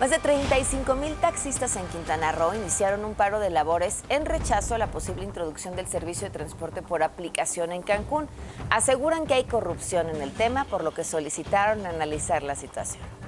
Más de 35,000 taxistas en Quintana Roo iniciaron un paro de labores en rechazo a la posible introducción del servicio de transporte por aplicación en Cancún. Aseguran que hay corrupción en el tema, por lo que solicitaron analizar la situación.